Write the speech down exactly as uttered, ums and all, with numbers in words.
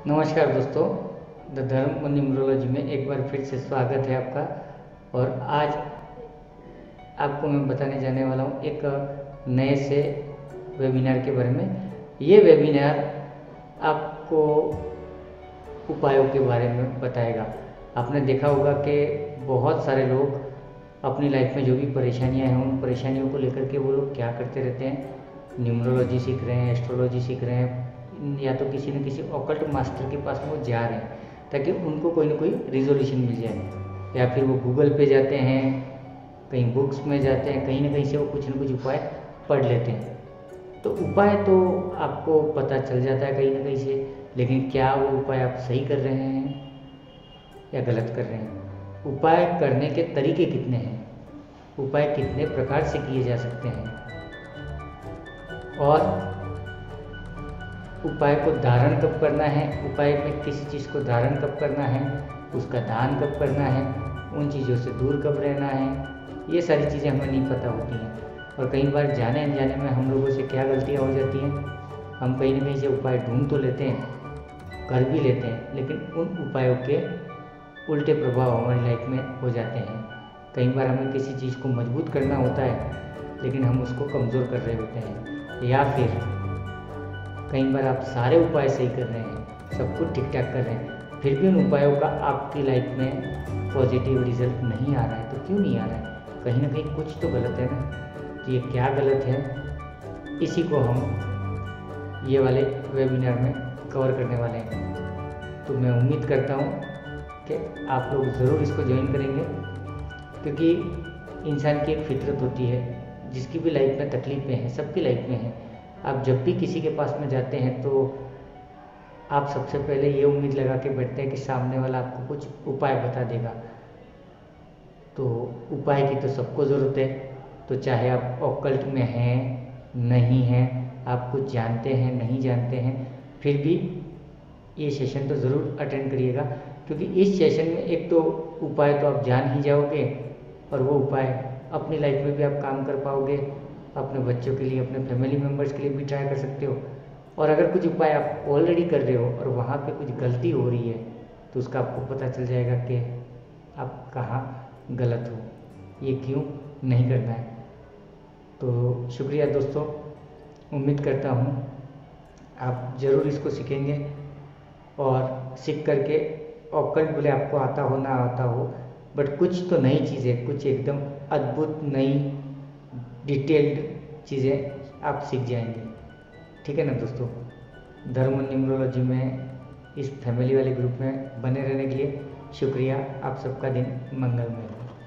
नमस्कार दोस्तों, द धर्म न्यूमरोलॉजी में एक बार फिर से स्वागत है आपका। और आज आपको मैं बताने जाने वाला हूँ एक नए से वेबिनार के बारे में। ये वेबिनार आपको उपायों के बारे में बताएगा। आपने देखा होगा कि बहुत सारे लोग अपनी लाइफ में जो भी परेशानियां हैं उन परेशानियों को लेकर के वो लोग क्या करते रहते हैं, न्यूमरोलॉजी सीख रहे हैं, एस्ट्रोलॉजी सीख रहे हैं, या तो किसी न किसी ऑकल्ट मास्टर के पास वो जा रहे हैं ताकि उनको कोई ना कोई रिजोल्यूशन मिल जाए। या फिर वो गूगल पे जाते हैं, कहीं बुक्स में जाते हैं, कहीं ना कहीं से वो कुछ न कुछ उपाय पढ़ लेते हैं। तो उपाय तो आपको पता चल जाता है कहीं ना कहीं से, लेकिन क्या वो उपाय आप सही कर रहे हैं या गलत कर रहे हैं? उपाय करने के तरीके कितने हैं, उपाय कितने प्रकार से किए जा सकते हैं, और उपाय को धारण कब करना है, उपाय में किसी चीज़ को धारण कब करना है, उसका दान कब करना है, उन चीज़ों से दूर कब रहना है, ये सारी चीज़ें हमें नहीं पता होती हैं। और कई बार जाने अनजाने में हम लोगों से क्या गलतियाँ हो जाती हैं, हम कहीं ना कहीं से उपाय ढूंढ तो लेते हैं, कर भी लेते हैं, लेकिन उन उपायों के उल्टे प्रभाव हमारी लाइफ में हो जाते हैं। कई बार हमें किसी चीज़ को मजबूत करना होता है लेकिन हम उसको कमज़ोर कर रहे होते हैं। या फिर कई बार आप सारे उपाय सही कर रहे हैं, सब कुछ ठीक ठाक कर रहे हैं, फिर भी उन उपायों का आपकी लाइफ में पॉजिटिव रिजल्ट नहीं आ रहा है। तो क्यों नहीं आ रहा है? कहीं ना कहीं कुछ तो गलत है ना। तो ये क्या गलत है, इसी को हम ये वाले वेबिनार में कवर करने वाले हैं। तो मैं उम्मीद करता हूँ कि आप लोग ज़रूर इसको ज्वाइन करेंगे, क्योंकि इंसान की एक फितरत होती है, जिसकी भी लाइफ में तकलीफ़ें हैं, सबकी लाइफ में हैं। आप जब भी किसी के पास में जाते हैं तो आप सबसे पहले ये उम्मीद लगा के बैठते हैं कि सामने वाला आपको कुछ उपाय बता देगा। तो उपाय की तो सबको ज़रूरत है। तो चाहे आप ऑकल्ट में हैं, नहीं हैं, आप कुछ जानते हैं, नहीं जानते हैं, फिर भी ये सेशन तो ज़रूर अटेंड करिएगा, क्योंकि इस सेशन में एक तो उपाय तो आप जान ही जाओगे, और वो उपाय अपनी लाइफ में भी आप काम कर पाओगे, अपने बच्चों के लिए, अपने फैमिली मेम्बर्स के लिए भी ट्राई कर सकते हो। और अगर कुछ उपाय आप ऑलरेडी कर रहे हो और वहाँ पे कुछ गलती हो रही है तो उसका आपको पता चल जाएगा कि आप कहाँ गलत हो, ये क्यों नहीं करना है। तो शुक्रिया दोस्तों, उम्मीद करता हूँ आप ज़रूर इसको सीखेंगे, और सीख करके ऑकल्ट भले आपको आता हो ना आता हो, बट कुछ तो नई चीज़ें, कुछ एकदम अद्भुत नई डिटेल्ड चीज़ें आप सीख जाएंगे। ठीक है ना दोस्तों? धर्म न्यूमरोलॉजी में इस फैमिली वाले ग्रुप में बने रहने के लिए शुक्रिया। आप सबका दिन मंगलमय हो।